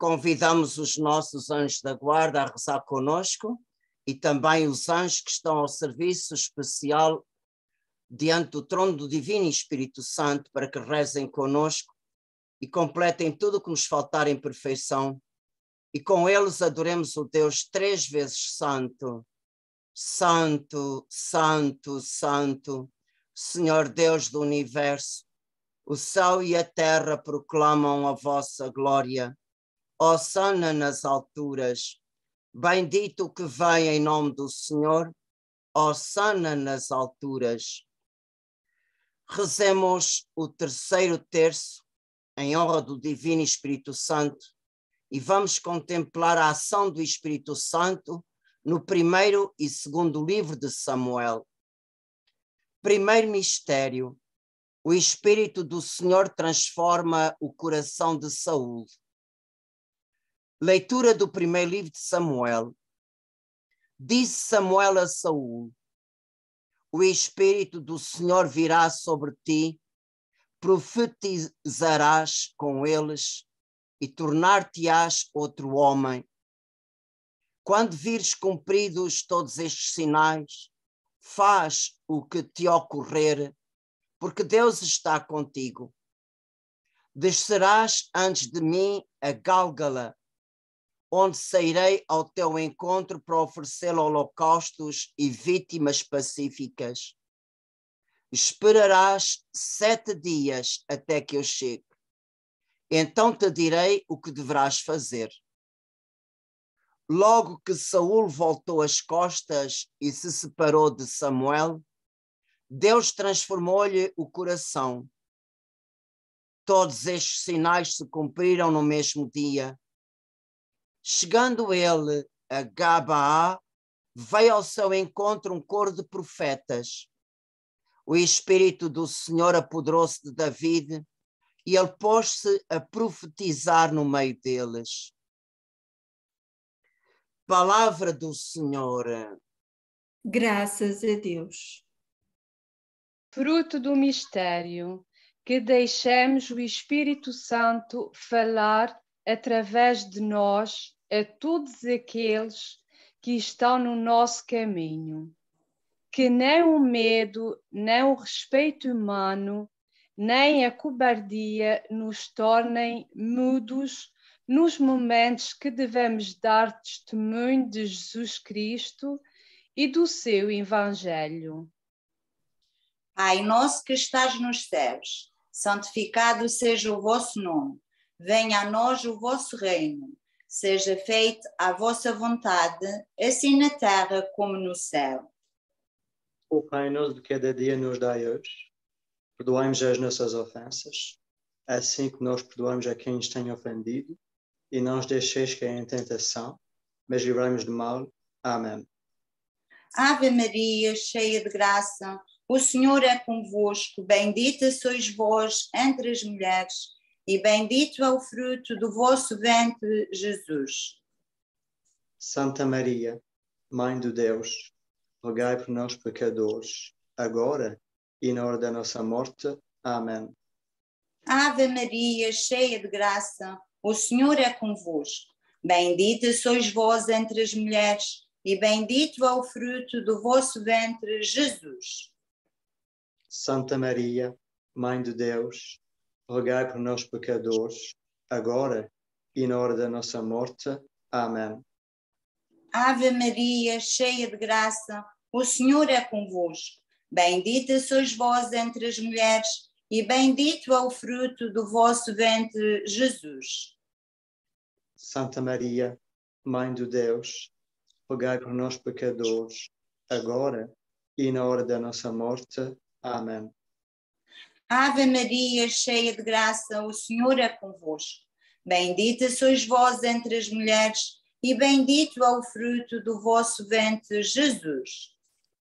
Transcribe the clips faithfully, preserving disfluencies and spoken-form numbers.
Convidamos os nossos anjos da guarda a rezar conosco e também os anjos que estão ao serviço especial diante do trono do Divino Espírito Santo para que rezem conosco e completem tudo o que nos faltar em perfeição e com eles adoremos o Deus três vezes santo. Santo, santo, santo, Senhor Deus do universo, o céu e a terra proclamam a vossa glória. Hosana nas alturas, bendito o que vem em nome do Senhor, hosana nas alturas. Rezemos o terceiro terço em honra do Divino Espírito Santo e vamos contemplar a ação do Espírito Santo no primeiro e segundo livro de Samuel. Primeiro mistério, o Espírito do Senhor transforma o coração de Saul. Leitura do primeiro livro de Samuel. Disse Samuel a Saul: o Espírito do Senhor virá sobre ti, profetizarás com eles e tornar-te-ás outro homem. Quando vires cumpridos todos estes sinais, faz o que te ocorrer, porque Deus está contigo. Descerás antes de mim a Gálgala, onde sairei ao teu encontro para oferecer holocaustos e vítimas pacíficas. Esperarás sete dias até que eu chegue. Então te direi o que deverás fazer. Logo que Saul voltou as costas e se separou de Samuel, Deus transformou-lhe o coração. Todos estes sinais se cumpriram no mesmo dia. Chegando ele a Gabaá, veio ao seu encontro um coro de profetas. O Espírito do Senhor apoderou-se de David e ele pôs-se a profetizar no meio deles. Palavra do Senhor. Graças a Deus. Fruto do mistério, que deixemos o Espírito Santo falar através de nós a todos aqueles que estão no nosso caminho. Que nem o medo, nem o respeito humano, nem a cobardia nos tornem mudos nos momentos que devemos dar testemunho de Jesus Cristo e do seu Evangelho. Pai nosso que estás nos céus, santificado seja o vosso nome. Venha a nós o vosso reino. Seja feita a vossa vontade, assim na terra como no céu. O pão nosso de cada dia nos dai hoje. Perdoai-nos as nossas ofensas, assim que nós perdoamos a quem nos tem ofendido. E não os deixeis cair em tentação, mas livrai-nos do mal. Amém. Ave Maria, cheia de graça, o Senhor é convosco. Bendita sois vós entre as mulheres, e bendito é o fruto do vosso ventre, Jesus. Santa Maria, Mãe de Deus, rogai por nós pecadores, agora e na hora da nossa morte. Amém. Ave Maria, cheia de graça, o Senhor é convosco. Bendita sois vós entre as mulheres, e bendito é o fruto do vosso ventre, Jesus. Santa Maria, Mãe de Deus, rogai por nós pecadores, agora e na hora da nossa morte. Amém. Ave Maria, cheia de graça, o Senhor é convosco. Bendita sois vós entre as mulheres, e bendito é o fruto do vosso ventre, Jesus. Santa Maria, Mãe de Deus, rogai por nós pecadores, agora e na hora da nossa morte. Amém. Ave Maria, cheia de graça, o Senhor é convosco. Bendita sois vós entre as mulheres, e bendito é o fruto do vosso ventre, Jesus.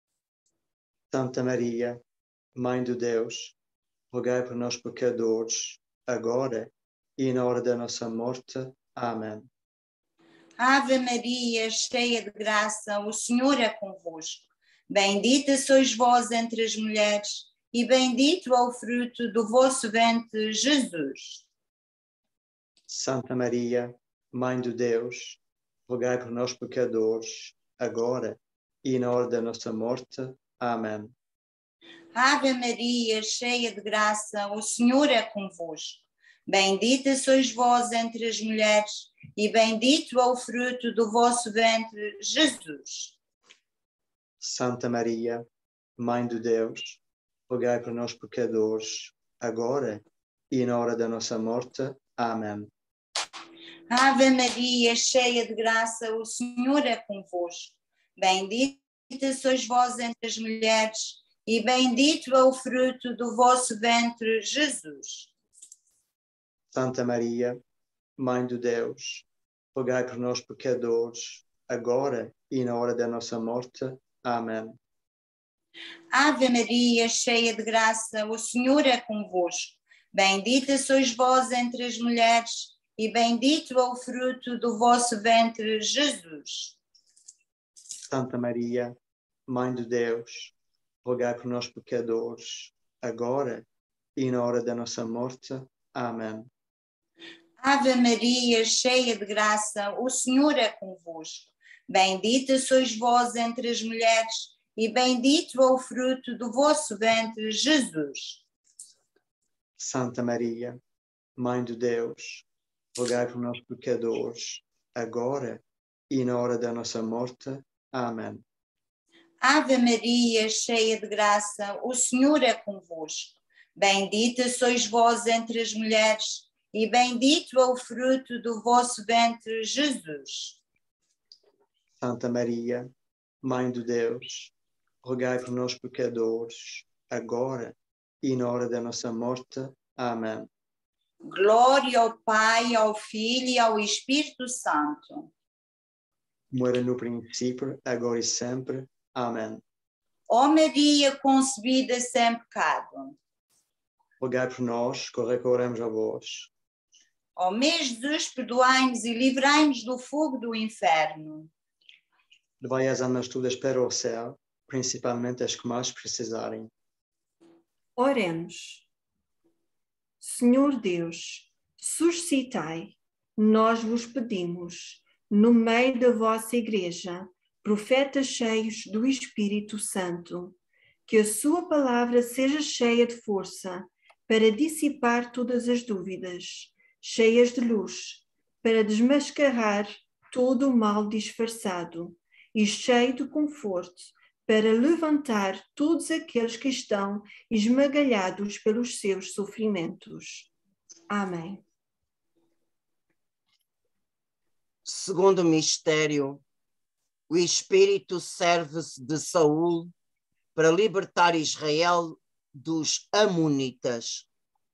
Santa Maria, Mãe de Deus, rogai por nós pecadores, agora e na hora da nossa morte. Amém. Ave Maria, cheia de graça, o Senhor é convosco. Bendita sois vós entre as mulheres, e bendito é o fruto do vosso ventre, Jesus. Santa Maria, Mãe de Deus, rogai por nós pecadores, agora e na hora da nossa morte. Amém. Ave Maria, cheia de graça, o Senhor é convosco. Bendita sois vós entre as mulheres, e bendito é o fruto do vosso ventre, Jesus. Santa Maria, Mãe de Deus, rogai por nós pecadores, agora e na hora da nossa morte. Amém. Ave Maria, cheia de graça, o Senhor é convosco. Bendita sois vós entre as mulheres, e bendito é o fruto do vosso ventre, Jesus. Santa Maria, Mãe de Deus, rogai por nós pecadores, agora e na hora da nossa morte. Amém. Ave Maria, cheia de graça, o Senhor é convosco. Bendita sois vós entre as mulheres, e bendito é o fruto do vosso ventre, Jesus. Santa Maria, Mãe de Deus, rogai por nós pecadores, agora e na hora da nossa morte. Amém. Ave Maria, cheia de graça, o Senhor é convosco. Bendita sois vós entre as mulheres, e bendito é o fruto do vosso ventre, Jesus. Santa Maria, Mãe de Deus, rogai por nós pecadores, agora e na hora da nossa morte. Amém. Ave Maria, cheia de graça, o Senhor é convosco. Bendita sois vós entre as mulheres, e bendito é o fruto do vosso ventre, Jesus. Santa Maria, Mãe de Deus, rogai por nós pecadores, agora e na hora da nossa morte. Amém. Glória ao Pai, ao Filho e ao Espírito Santo. Como era no princípio, agora e sempre. Amém. Ó Maria concebida sem pecado. Rogai por nós, que recorremos a vós. Ó meu Jesus, perdoai-nos e livrai-nos do fogo do inferno. Levai as almas todas para o céu, principalmente as que mais precisarem. Oremos. Senhor Deus, suscitai, nós vos pedimos, no meio da vossa Igreja, profetas cheios do Espírito Santo, que a sua palavra seja cheia de força para dissipar todas as dúvidas, cheias de luz, para desmascarar todo o mal disfarçado e cheio de conforto, para levantar todos aqueles que estão esmagalhados pelos seus sofrimentos. Amém. Segundo mistério, o Espírito serve-se de Saul para libertar Israel dos Amonitas.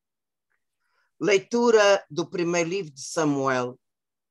Leitura do primeiro livro de Samuel.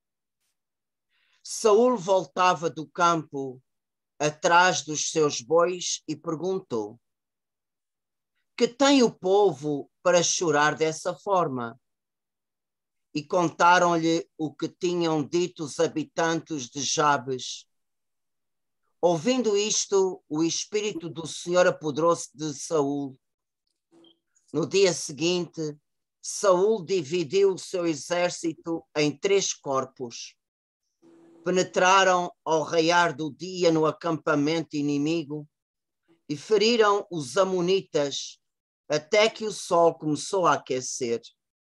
Saul voltava do campo atrás dos seus bois e perguntou: que tem o povo para chorar dessa forma? E contaram-lhe o que tinham dito os habitantes de Jabes. Ouvindo isto, o Espírito do Senhor apoderou-se de Saul. No dia seguinte, Saul dividiu o seu exército em três corpos. Penetraram ao raiar do dia no acampamento inimigo e feriram os amonitas até que o sol começou a aquecer.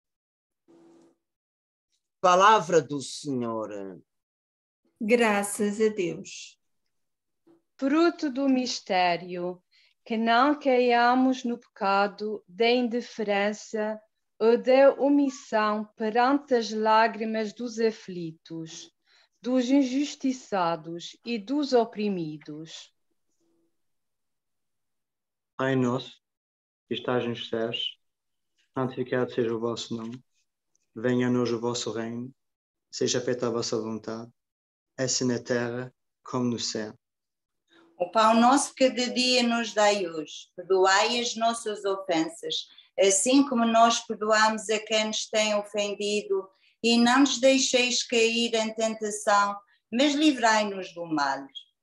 Palavra do Senhor. Graças a Deus. Fruto do mistério, que não caiamos no pecado da indiferença ou da omissão perante as lágrimas dos aflitos, dos injustiçados e dos oprimidos. Pai nosso, que estás nos céus, santificado seja o vosso nome. Venha a nós o vosso reino, seja feita a vossa vontade, assim na terra como no céu. O pão nosso cada dia nos dai hoje. Perdoai as nossas ofensas, assim como nós perdoamos a quem nos tem ofendido, e não nos deixeis cair em tentação, mas livrai-nos do mal.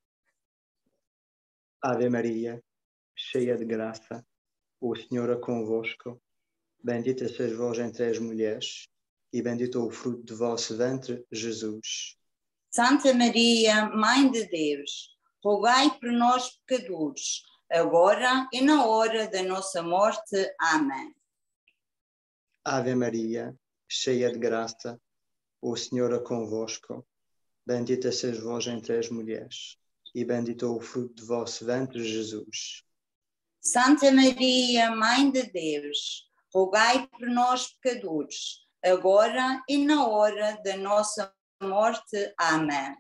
Ave Maria, cheia de graça, o Senhor é convosco. Bendita sois vós entre as mulheres, e bendito é o fruto do vosso ventre, Jesus. Santa Maria, Mãe de Deus, rogai por nós pecadores, agora e na hora da nossa morte. Amém. Ave Maria, cheia de graça, o Senhor é convosco. Bendita sois vós entre as mulheres, e bendito é o fruto do vosso ventre, Jesus. Santa Maria, Mãe de Deus, rogai por nós pecadores, agora e na hora da nossa morte. Amém.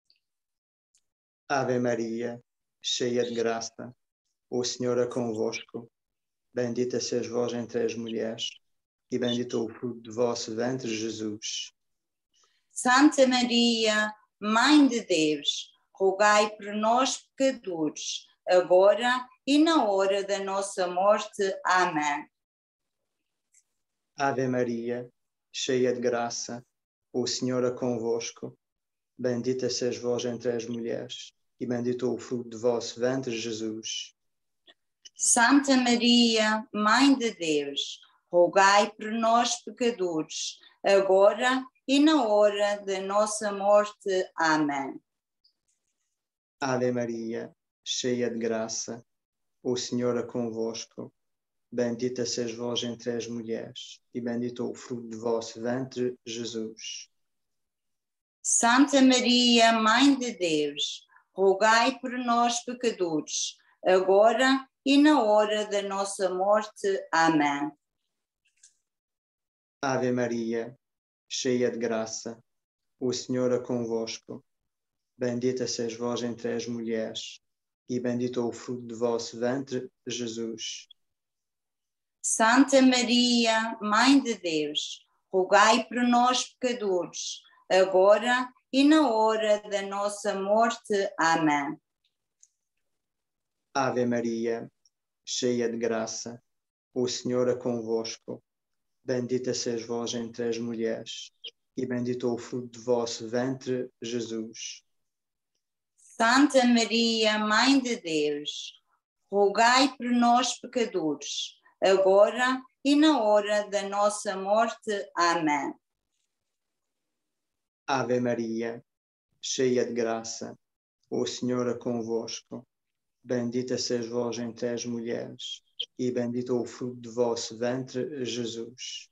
Ave Maria, cheia de graça, o Senhor é convosco. Bendita sois vós entre as mulheres, e bendito é o fruto do vosso ventre, Jesus. Santa Maria, Mãe de Deus, rogai por nós pecadores, agora e na hora da nossa morte. Amém. Ave Maria, cheia de graça, o Senhor é convosco. Bendita sois vós entre as mulheres, e bendito é o fruto do vosso ventre, Jesus. Santa Maria, Mãe de Deus, rogai por nós pecadores, agora e na hora da nossa morte. Amém. Ave Maria, cheia de graça, o Senhor é convosco. Bendita sois vós entre as mulheres, e bendito é o fruto do vosso ventre, Jesus. Santa Maria, Mãe de Deus, rogai por nós pecadores, agora e na hora da nossa morte. Amém. Ave Maria, cheia de graça, o Senhor é convosco. Bendita sois vós entre as mulheres, e bendito é o fruto do vosso ventre, Jesus. Santa Maria, Mãe de Deus, rogai por nós pecadores, agora e na hora da nossa morte. Amém. Ave Maria, cheia de graça, o Senhor é convosco. Bendita sois vós entre as mulheres, e bendito é o fruto do vosso ventre, Jesus. Santa Maria, Mãe de Deus, rogai por nós pecadores, agora e na hora da nossa morte. Amém. Ave Maria, cheia de graça, o Senhor é convosco. Bendita sois vós entre as mulheres, e bendito é o fruto do vosso ventre, Jesus.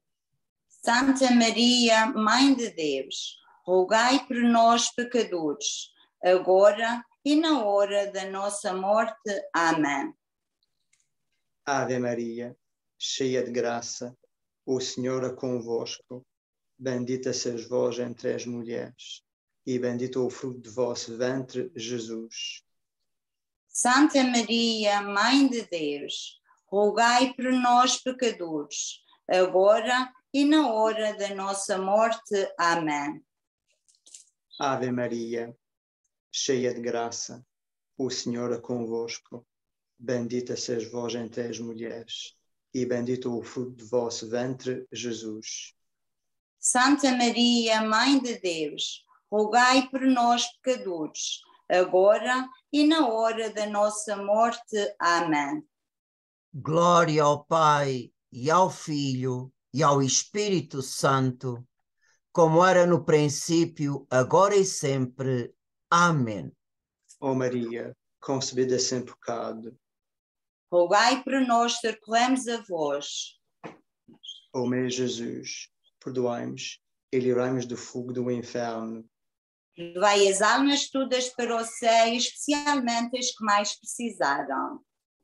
Santa Maria, Mãe de Deus, rogai por nós pecadores, agora e na hora da nossa morte. Amém. Ave Maria, cheia de graça, o Senhor é convosco. Bendita sois vós entre as mulheres, e bendito é o fruto do vosso ventre, Jesus. Santa Maria, Mãe de Deus, rogai por nós pecadores, agora e na hora da nossa morte. Amém. Ave Maria, cheia de graça, o Senhor é convosco. Bendita sois vós entre as mulheres, e bendito é o fruto do vosso ventre, Jesus. Santa Maria, Mãe de Deus, rogai por nós pecadores, agora e na hora da nossa morte. Amém. Glória ao Pai, e ao Filho, e ao Espírito Santo, como era no princípio, agora e sempre. Amém. Ó Maria, concebida sem pecado, Rogai por nós que recorremos a vós. ó meu Jesus, perdoai-nos e livrai-nos do fogo do inferno. Levai as almas todas para o céu, especialmente as que mais precisaram.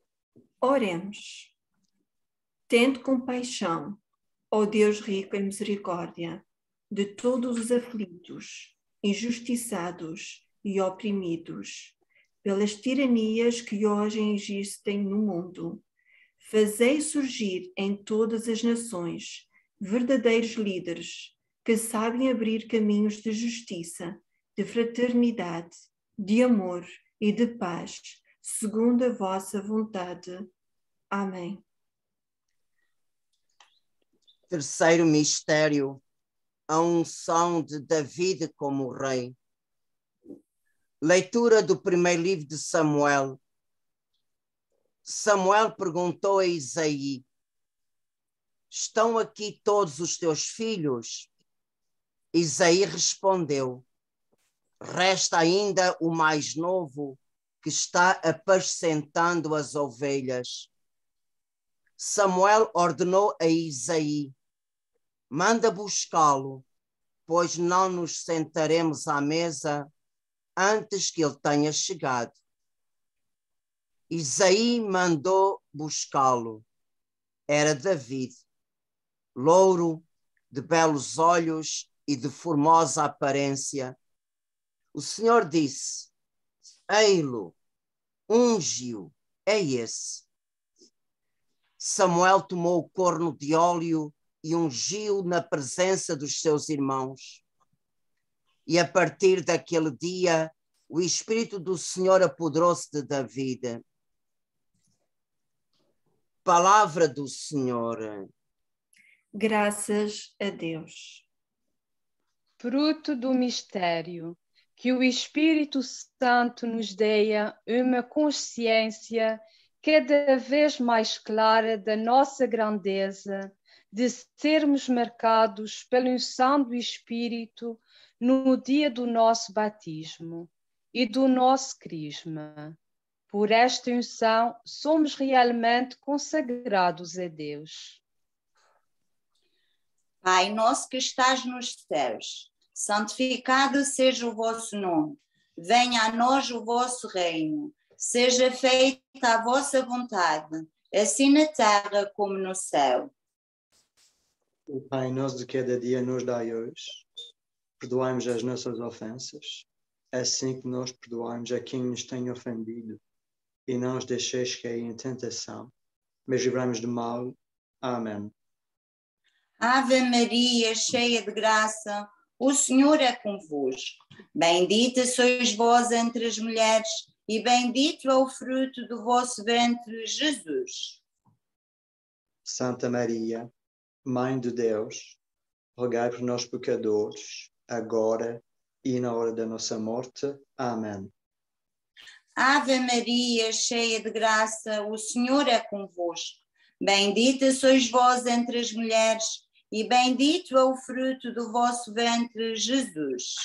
Oremos. Tende compaixão, ó Deus rico em misericórdia, de todos os aflitos, injustiçados e oprimidos, pelas tiranias que hoje existem no mundo. Fazei surgir em todas as nações verdadeiros líderes que sabem abrir caminhos de justiça, de fraternidade, de amor e de paz, segundo a vossa vontade. Amém. Terceiro mistério, a unção de David como rei. Leitura do primeiro livro de Samuel. Samuel perguntou a Isaí: estão aqui todos os teus filhos? Isaí respondeu: resta ainda o mais novo, que está apacentando as ovelhas. Samuel ordenou a Isaí: manda buscá-lo, pois não nos sentaremos à mesa antes que ele tenha chegado. Isaí mandou buscá-lo. Era David, louro, de belos olhos e de formosa aparência. O Senhor disse: ei-lo, unge-o, é esse. Samuel tomou o corno de óleo e ungiu na presença dos seus irmãos. E a partir daquele dia, o Espírito do Senhor apoderou-se de David. Palavra do Senhor. Graças a Deus. Fruto do mistério, que o Espírito Santo nos dê uma consciência cada vez mais clara da nossa grandeza, de sermos marcados pela unção do Espírito no dia do nosso batismo e do nosso crisma. Por esta unção, somos realmente consagrados a Deus. Pai nosso que estás nos céus, santificado seja o vosso nome. Venha a nós o vosso reino. Seja feita a vossa vontade, assim na terra como no céu. O Pai nosso de cada dia nos dai hoje. Perdoai-nos as nossas ofensas, assim que nós perdoamos a quem nos tem ofendido. E não os deixeis cair em tentação, mas livrai-nos do mal. Amém. Ave Maria, cheia de graça, o Senhor é convosco. Bendita sois vós entre as mulheres, e bendito é o fruto do vosso ventre, Jesus. Santa Maria, Mãe de Deus, rogai por nós pecadores, agora e na hora da nossa morte. Amém. Ave Maria, cheia de graça, o Senhor é convosco. Bendita sois vós entre as mulheres, e bendito é o fruto do vosso ventre, Jesus.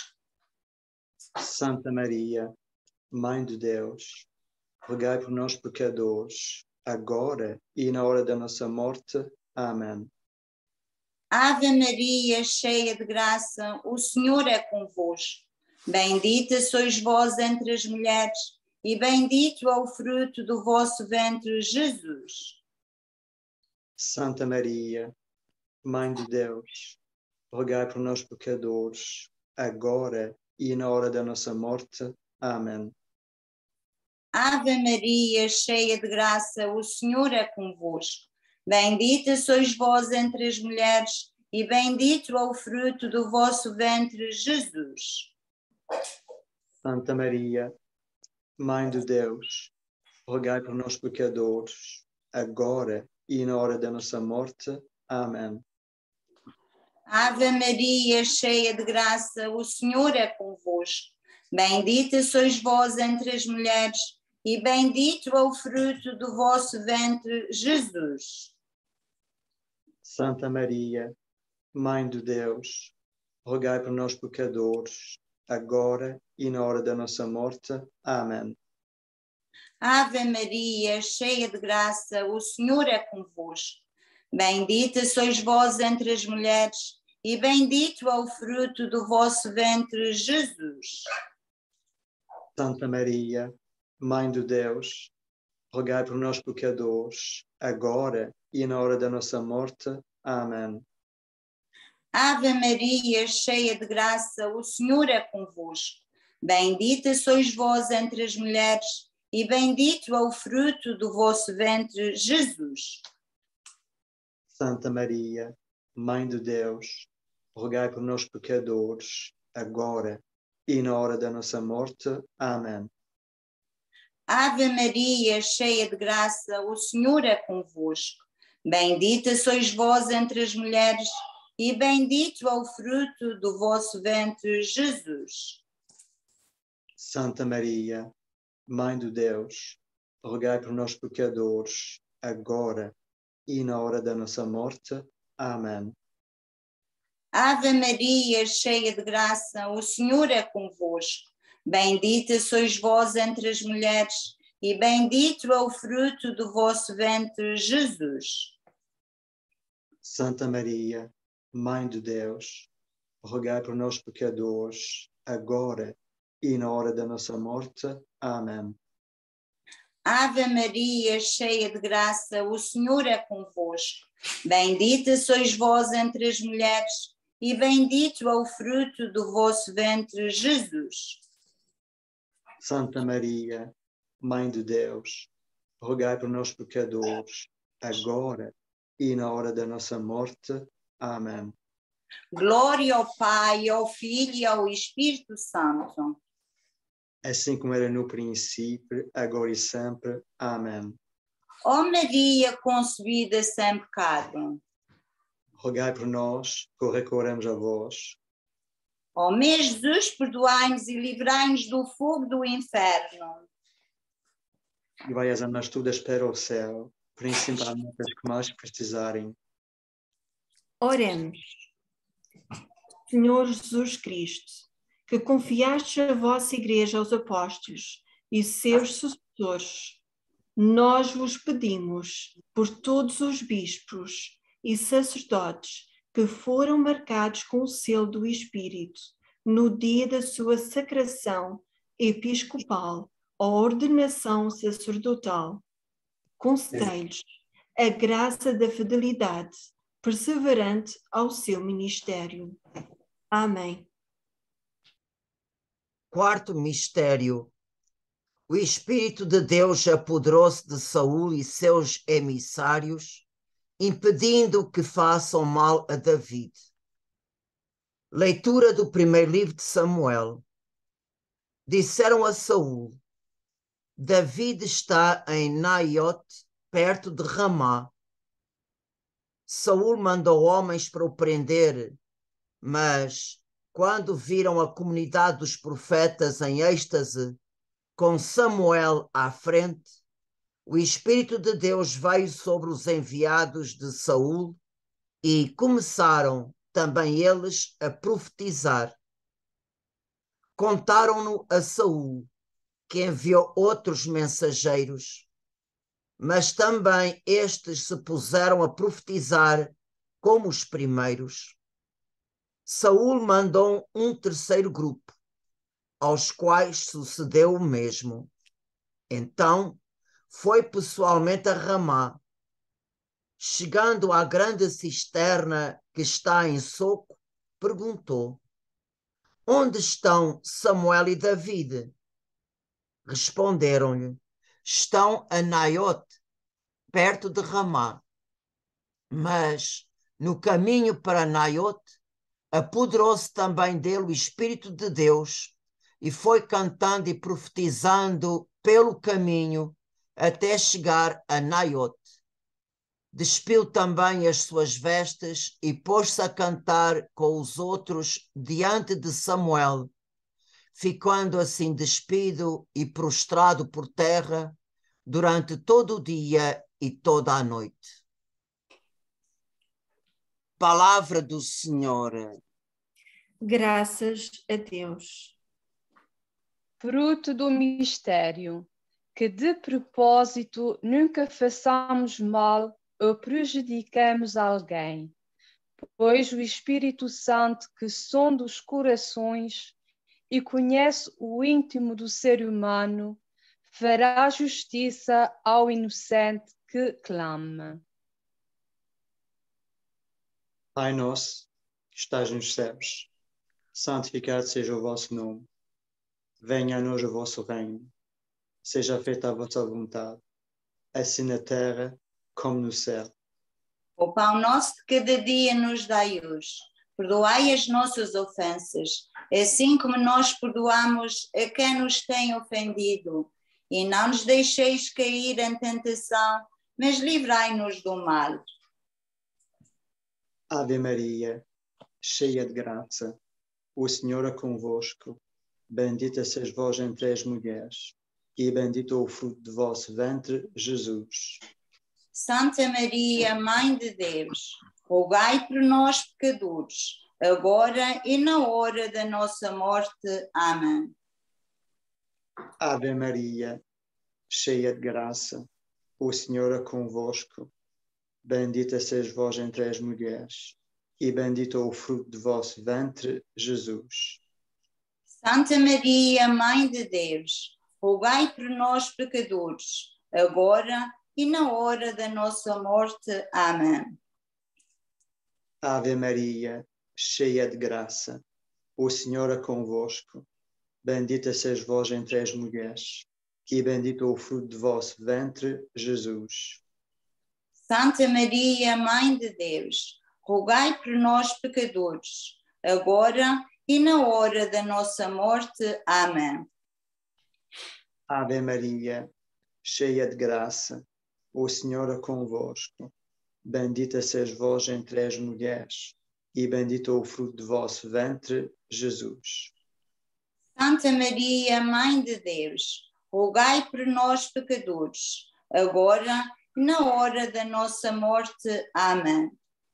Santa Maria, Mãe de Deus, rogai por nós pecadores, agora e na hora da nossa morte. Amém. Ave Maria, cheia de graça, o Senhor é convosco. Bendita sois vós entre as mulheres, e bendito é o fruto do vosso ventre, Jesus. Santa Maria, Mãe de Deus, rogai por nós pecadores, agora e na hora da nossa morte. Amém. Ave Maria, cheia de graça, o Senhor é convosco. Bendita sois vós entre as mulheres, e bendito é o fruto do vosso ventre, Jesus. Santa Maria, Mãe de Deus, rogai por nós pecadores, agora e na hora da nossa morte. Amém. Ave Maria, cheia de graça, o Senhor é convosco. Bendita sois vós entre as mulheres, e bendito é o fruto do vosso ventre, Jesus. Santa Maria, Mãe de Deus, rogai por nós pecadores, agora e na hora da nossa morte. Amém. Ave Maria, cheia de graça, o Senhor é convosco. Bendita sois vós entre as mulheres, e bendito é o fruto do vosso ventre, Jesus. Santa Maria, Mãe de Deus, rogai por nós pecadores, agora e na hora da nossa morte. Amém. Ave Maria, cheia de graça, o Senhor é convosco. Bendita sois vós entre as mulheres, e bendito é o fruto do vosso ventre, Jesus. Santa Maria, Mãe de Deus, rogai por nós pecadores, agora e na hora da nossa morte. Amém. Ave Maria, cheia de graça, o Senhor é convosco. Bendita sois vós entre as mulheres, e bendito é o fruto do vosso ventre, Jesus. Santa Maria, Mãe de Deus, rogai por nós pecadores, agora e na hora da nossa morte. Amém. Ave Maria, cheia de graça, o Senhor é convosco. Bendita sois vós entre as mulheres, e bendito é o fruto do vosso ventre, Jesus. Santa Maria, Mãe de Deus, rogai por nós pecadores, agora e na hora da nossa morte. Amém. Ave Maria, cheia de graça, o Senhor é convosco. Bendita sois vós entre as mulheres, e bendito é o fruto do vosso ventre, Jesus. Santa Maria, Mãe de Deus, rogai por nós pecadores, agora e na hora da nossa morte. Amém. Glória ao Pai, ao Filho e ao Espírito Santo. Assim como era no princípio, agora e sempre. Amém. Ó Maria concebida sem pecado. Rogai por nós, que recorremos a vós. Ó meu Jesus, perdoai-nos e livrai-nos do fogo do inferno. E vai as almas todas para o céu, principalmente as que mais precisarem. Oremos. Senhor Jesus Cristo, que confiaste a vossa Igreja aos apóstolos e seus sucessores, nós vos pedimos por todos os bispos e sacerdotes que foram marcados com o selo do Espírito no dia da sua sacração episcopal ou ordenação sacerdotal. Concedei-lhes a graça da fidelidade perseverante ao seu ministério. Amém. Quarto mistério. O Espírito de Deus apoderou-se de Saul e seus emissários, impedindo que façam mal a David. Leitura do primeiro livro de Samuel. Disseram a Saul: David está em Naiote, perto de Ramá. Saul mandou homens para o prender, mas quando viram a comunidade dos profetas em êxtase, com Samuel à frente, o Espírito de Deus veio sobre os enviados de Saul e começaram também eles a profetizar. Contaram-no a Saul, que enviou outros mensageiros, mas também estes se puseram a profetizar como os primeiros. Saul mandou um terceiro grupo, aos quais sucedeu o mesmo. Então foi pessoalmente a Ramá. Chegando à grande cisterna que está em Soco, perguntou: Onde estão Samuel e David? Responderam-lhe: Estão a Naiote, perto de Ramá. Mas no caminho para Naiote apoderou-se também dele o Espírito de Deus e foi cantando e profetizando pelo caminho até chegar a Naiote. Despiu também as suas vestes e pôs-se a cantar com os outros diante de Samuel, ficando assim despido e prostrado por terra durante todo o dia e toda a noite. Palavra do Senhor. Graças a Deus. Fruto do mistério, que de propósito nunca façamos mal ou prejudicamos alguém, pois o Espírito Santo, que sonda os corações e conhece o íntimo do ser humano, fará justiça ao inocente que clama. Pai nosso, que estás nos céus, santificado seja o vosso nome. Venha a nós o vosso reino. Seja feita a vossa vontade, assim na terra como no céu. O pão nosso de cada dia nos dai hoje. Perdoai as nossas ofensas, assim como nós perdoamos a quem nos tem ofendido. E não nos deixeis cair em tentação, mas livrai-nos do mal. Ave Maria, cheia de graça, o Senhor é convosco. Bendita sois vós entre as mulheres, e bendito é o fruto do vosso ventre, Jesus. Santa Maria, Mãe de Deus, rogai por nós, pecadores, agora e na hora da nossa morte. Amém. Ave Maria, cheia de graça, o Senhor é convosco. Bendita sois vós entre as mulheres, e bendito é o fruto de vosso ventre, Jesus. Santa Maria, Mãe de Deus, rogai por nós, pecadores, agora e na hora da nossa morte. Amém. Ave Maria, cheia de graça, o Senhor é convosco. Bendita sois vós entre as mulheres, e bendito é o fruto de vosso ventre, Jesus. Santa Maria, Mãe de Deus, rogai por nós, pecadores, agora e na hora da nossa morte. Amém. Ave Maria, cheia de graça, o Senhor é convosco. Bendita sois vós entre as mulheres, e bendito é o fruto de vosso ventre, Jesus. Santa Maria, Mãe de Deus, rogai por nós, pecadores, agora e na hora da nossa morte. Amém.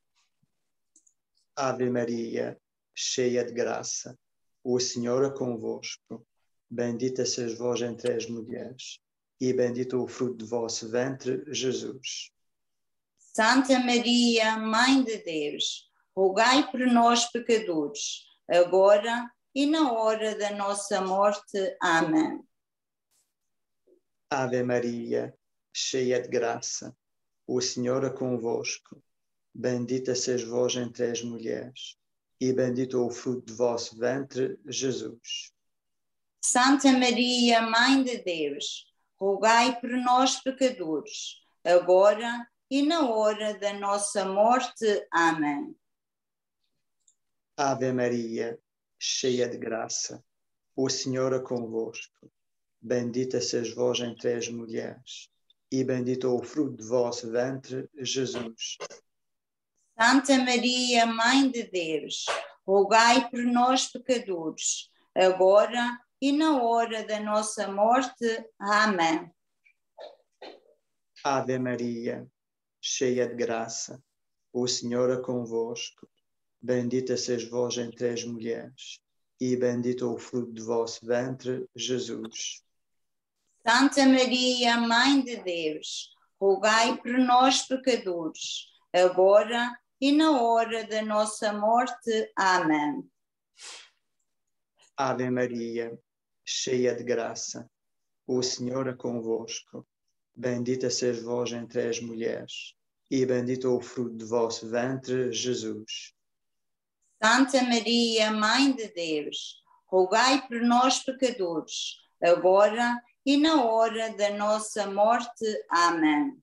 Ave Maria, cheia de graça, o Senhor é convosco. Bendita sois vós entre as mulheres, e bendito é o fruto de vosso ventre, Jesus. Santa Maria, Mãe de Deus, rogai por nós, pecadores, agora e na hora da nossa morte. Amém. Ave Maria, cheia de graça, o Senhor é convosco. Bendita sois vós entre as mulheres, e bendito é o fruto de vosso ventre, Jesus. Santa Maria, Mãe de Deus, rogai por nós, pecadores, agora e na hora da nossa morte. Amém. Ave Maria, cheia de graça, o Senhor é convosco. Bendita sois vós entre as mulheres, e bendito é o fruto de vosso ventre, Jesus. Santa Maria, Mãe de Deus, rogai por nós, pecadores, agora e na hora da nossa morte. Amém. Ave Maria, cheia de graça, o Senhor é convosco. Bendita sois vós entre as mulheres, e bendito é o fruto de vosso ventre, Jesus. Santa Maria, Mãe de Deus, rogai por nós, pecadores, agora e na hora da nossa morte. Amém. Ave Maria, cheia de graça, o Senhor é convosco. Bendita sois vós entre as mulheres, e bendito é o fruto de vosso ventre, Jesus. Santa Maria, Mãe de Deus, rogai por nós, pecadores, agora e na hora da nossa morte. Amém.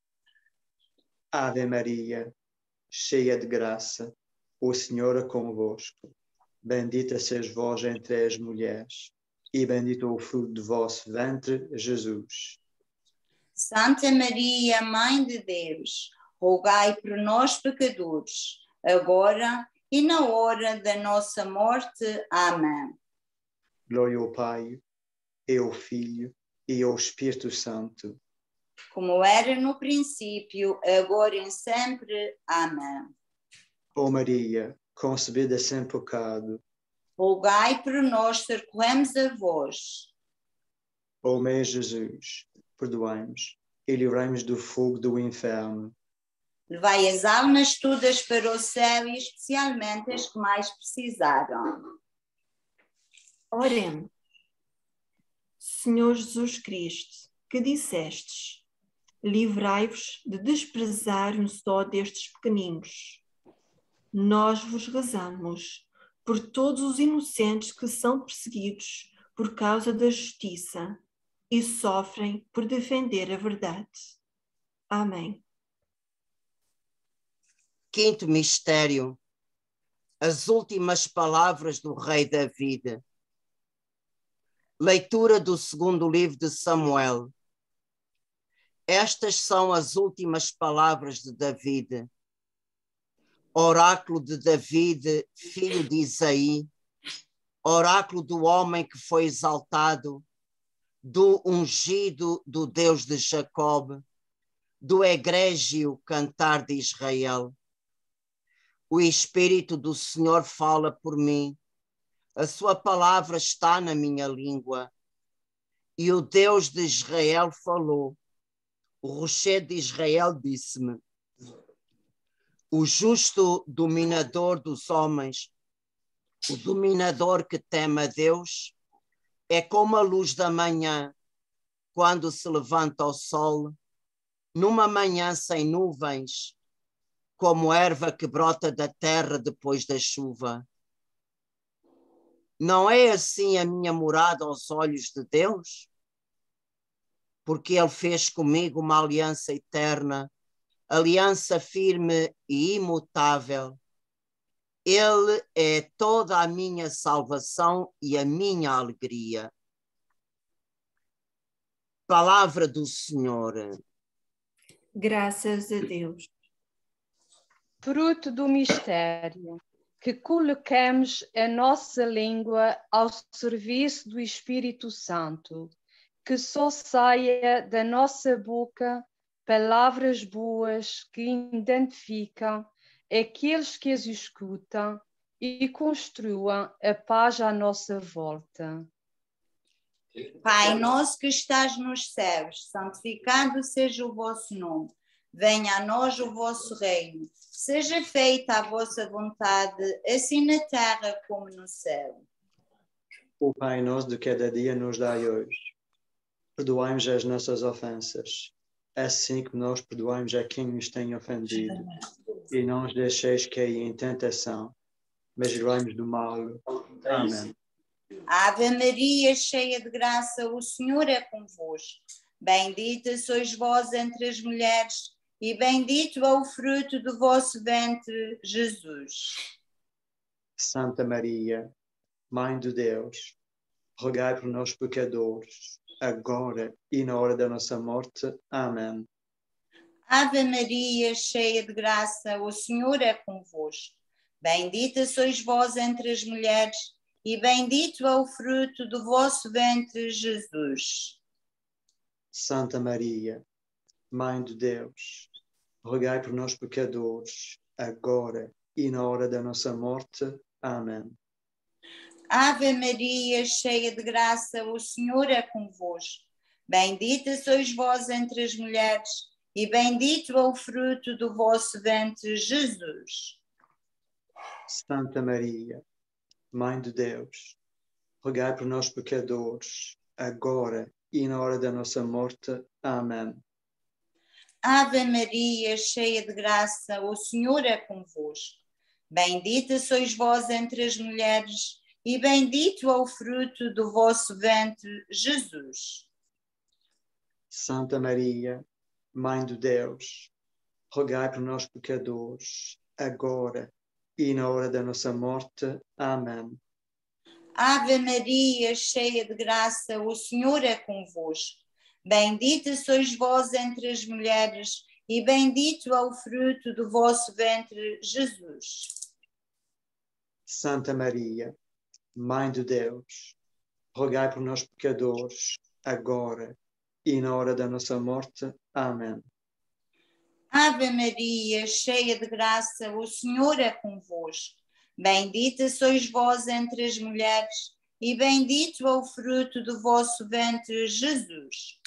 Ave Maria, cheia de graça, o Senhor é convosco. Bendita sois vós entre as mulheres, e bendito é o fruto de vosso ventre, Jesus. Santa Maria, Mãe de Deus, rogai por nós, pecadores, agora e na hora da nossa morte. Amém. Glória ao Pai, e ao Filho, e ao Espírito Santo. Como era no princípio, agora e sempre. Amém. Ó Maria, concebida sem pecado, rogai por nós que recorremos a vós. ó meu Jesus, perdoai-nos e livrai-nos do fogo do inferno. Levai as almas todas para o céu e especialmente as que mais precisaram. Oremos. Senhor Jesus Cristo, que dissestes, livrai-vos de desprezar um só destes pequeninos. Nós vos rezamos por todos os inocentes que são perseguidos por causa da justiça e sofrem por defender a verdade. Amém. Quinto mistério, as últimas palavras do rei David. Leitura do segundo livro de Samuel. Estas são as últimas palavras de David. Oráculo de David, filho de Isaí, oráculo do homem que foi exaltado, do ungido do Deus de Jacob, do egrégio cantar de Israel. O Espírito do Senhor fala por mim, a sua palavra está na minha língua. E o Deus de Israel falou, o rochedo de Israel disse-me, o justo dominador dos homens, o dominador que teme a Deus, é como a luz da manhã, quando se levanta o sol, numa manhã sem nuvens, como erva que brota da terra depois da chuva. Não é assim a minha morada aos olhos de Deus? Porque Ele fez comigo uma aliança eterna, aliança firme e imutável. Ele é toda a minha salvação e a minha alegria. Palavra do Senhor. Graças a Deus. Fruto do mistério, que coloquemos a nossa língua ao serviço do Espírito Santo, que só saia da nossa boca palavras boas que identificam aqueles que as escutam e construam a paz à nossa volta. Pai nosso que estás nos céus, santificado seja o vosso nome. Venha a nós o vosso reino. Seja feita a vossa vontade, assim na terra como no céu. O Pai nosso de cada dia nos dai hoje. Perdoai-nos as nossas ofensas, assim que nós perdoamos a quem nos tem ofendido. E não nos deixeis cair em tentação, mas livrai-nos do mal. Amém. Ave Maria, cheia de graça, o Senhor é convosco. Bendita sois vós entre as mulheres, e bendito é o fruto do vosso ventre, Jesus. Santa Maria, Mãe de Deus, rogai por nós pecadores, agora e na hora da nossa morte. Amém. Ave Maria, cheia de graça, o Senhor é convosco. Bendita sois vós entre as mulheres, e bendito é o fruto do vosso ventre, Jesus. Santa Maria, Mãe de Deus, rogai por nós pecadores, agora e na hora da nossa morte. Amém. Ave Maria, cheia de graça, o Senhor é convosco. Bendita sois vós entre as mulheres, e bendito é o fruto do vosso ventre, Jesus. Santa Maria, Mãe de Deus, rogai por nós pecadores, agora e na hora da nossa morte. Amém. Ave Maria, cheia de graça, o Senhor é convosco. Bendita sois vós entre as mulheres, e bendito é o fruto do vosso ventre, Jesus. Santa Maria, Mãe de Deus, rogai por nós pecadores, agora e na hora da nossa morte. Amém. Ave Maria, cheia de graça, o Senhor é convosco. Bendita sois vós entre as mulheres, e bendito é o fruto do vosso ventre, Jesus. Santa Maria, Mãe de Deus, rogai por nós pecadores, agora e na hora da nossa morte. Amém. Ave Maria, cheia de graça, o Senhor é convosco. Bendita sois vós entre as mulheres, e bendito é o fruto do vosso ventre, Jesus.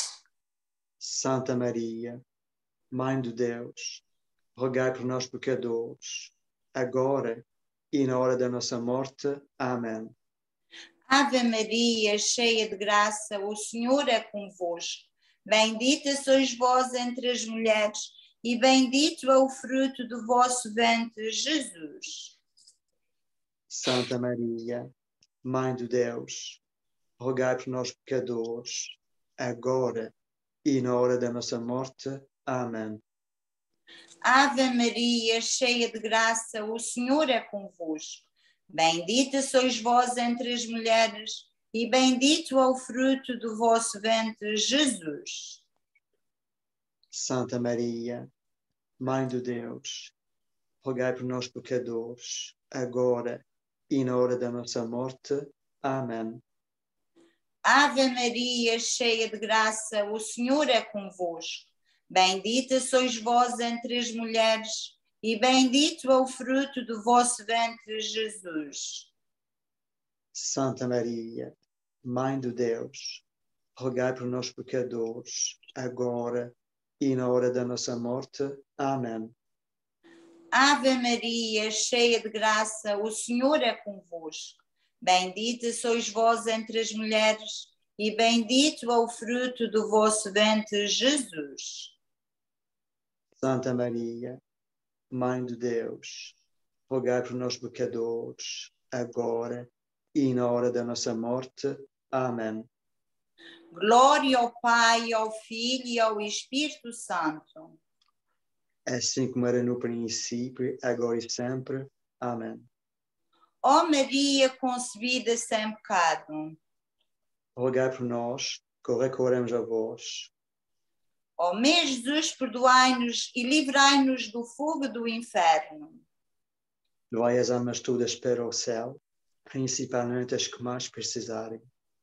Santa Maria, Mãe de Deus, rogai por nós pecadores, agora e na hora da nossa morte. Amém. Ave Maria, cheia de graça, o Senhor é convosco. Bendita sois vós entre as mulheres, e bendito é o fruto do vosso ventre, Jesus. Santa Maria, Mãe de Deus, rogai por nós pecadores, agora e na hora da nossa morte. Amém. Ave Maria, cheia de graça, o Senhor é convosco. Bendita sois vós entre as mulheres, e bendito é o fruto do vosso ventre, Jesus. Santa Maria, Mãe de Deus, rogai por nós pecadores, agora e na hora da nossa morte. Amém. Ave Maria, cheia de graça, o Senhor é convosco. Bendita sois vós entre as mulheres, e bendito é o fruto do vosso ventre, Jesus. Santa Maria, Mãe de Deus, rogai por nós pecadores, agora e na hora da nossa morte. Amém. Ave Maria, cheia de graça, o Senhor é convosco. Bendita sois vós entre as mulheres, e bendito é o fruto do vosso ventre, Jesus. Santa Maria, Mãe de Deus, rogai por nós pecadores, agora e na hora da nossa morte. Amém. Glória ao Pai, ao Filho e ao Espírito Santo. Assim como era no princípio, agora e sempre. Amém. Ó Maria concebida sem pecado, Rogai por nós, que recorremos a vós. ó meu Jesus, perdoai-nos e livrai-nos do fogo do inferno. Levai as almas todas para o céu, principalmente as que mais precisarem.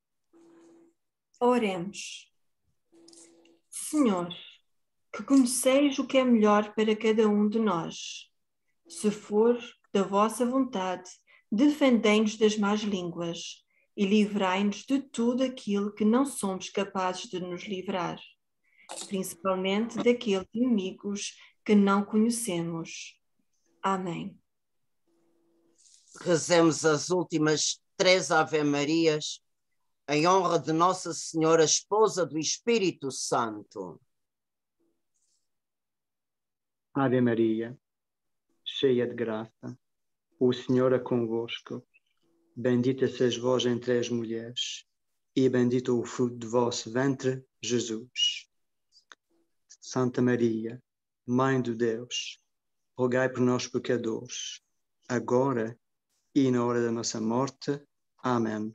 Oremos. Senhor, que conheceis o que é melhor para cada um de nós. Se for da vossa vontade, defendei-nos das más línguas e livrai-nos de tudo aquilo que não somos capazes de nos livrar, principalmente daqueles inimigos que não conhecemos. Amém. Rezemos as últimas três Ave-Marias em honra de Nossa Senhora, esposa do Espírito Santo. Ave Maria, cheia de graça, o Senhor é convosco. Bendita sois vós entre as mulheres, e bendito o fruto do vosso ventre, Jesus. Santa Maria, Mãe de Deus, rogai por nós pecadores, agora e na hora da nossa morte. Amém.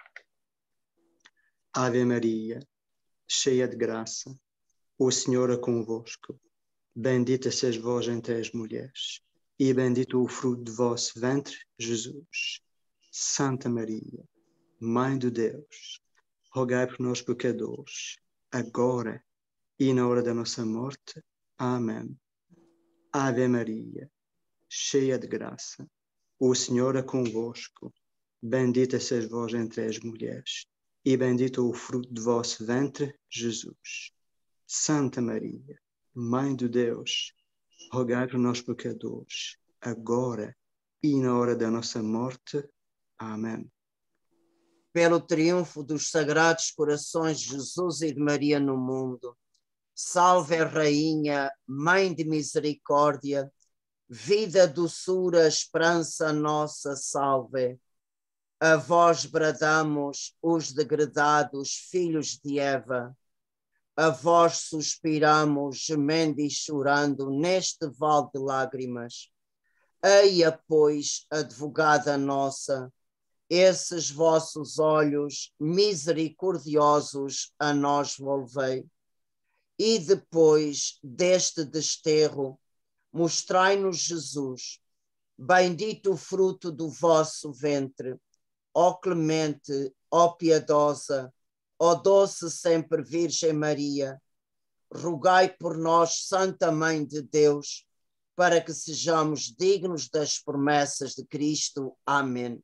Ave Maria, cheia de graça, o Senhor é convosco. Bendita sois vós entre as mulheres, e bendito o fruto do vosso ventre, Jesus. Santa Maria, Mãe de Deus, rogai por nós pecadores, agora e na hora da nossa morte. Amém. Ave Maria, cheia de graça, o Senhor é convosco. Bendita sois vós entre as mulheres, e bendito o fruto do vosso ventre, Jesus. Santa Maria, Mãe de Deus, rogai por nós pecadores, agora e na hora da nossa morte. Amém. Pelo triunfo dos sagrados corações de Jesus e de Maria no mundo, salve a Rainha, Mãe de Misericórdia, vida, doçura, esperança nossa, salve. A vós bradamos, os degredados filhos de Eva, a vós suspiramos, gemendo e chorando neste vale de lágrimas. Eia, pois, advogada nossa, esses vossos olhos misericordiosos a nós volvei. E depois deste desterro, mostrai-nos Jesus, bendito o fruto do vosso ventre. Ó clemente, ó piedosa, ó doce sempre Virgem Maria, rogai por nós, Santa Mãe de Deus, para que sejamos dignos das promessas de Cristo. Amém.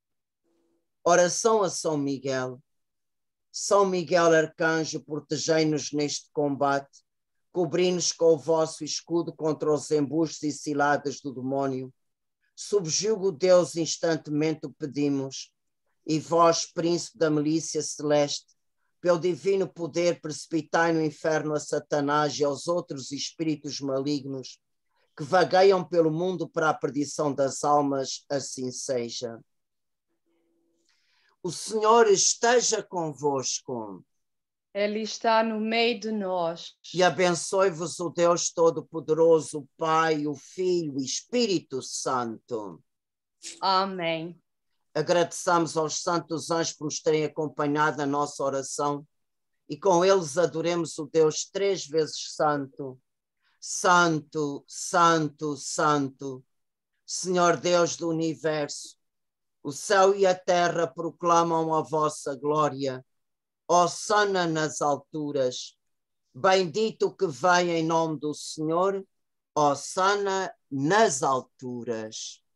Oração a São Miguel. São Miguel Arcanjo, protegei-nos neste combate, cobri-nos com o vosso escudo contra os embustes e ciladas do demónio. Subjugo Deus, instantemente o pedimos, e vós, príncipe da milícia celeste, pelo divino poder, precipitai no inferno a Satanás e aos outros espíritos malignos que vagueiam pelo mundo para a perdição das almas, assim seja. O Senhor esteja convosco. Ele está no meio de nós. E abençoe-vos o Deus Todo-Poderoso, o Pai, o Filho e o Espírito Santo. Amém. Agradeçamos aos santos anjos por nos terem acompanhado na nossa oração e com eles adoremos o Deus três vezes santo. Santo, Santo, Santo, Senhor Deus do Universo, o céu e a terra proclamam a vossa glória. Hosana nas alturas. Bendito que vem em nome do Senhor, ó sana nas alturas.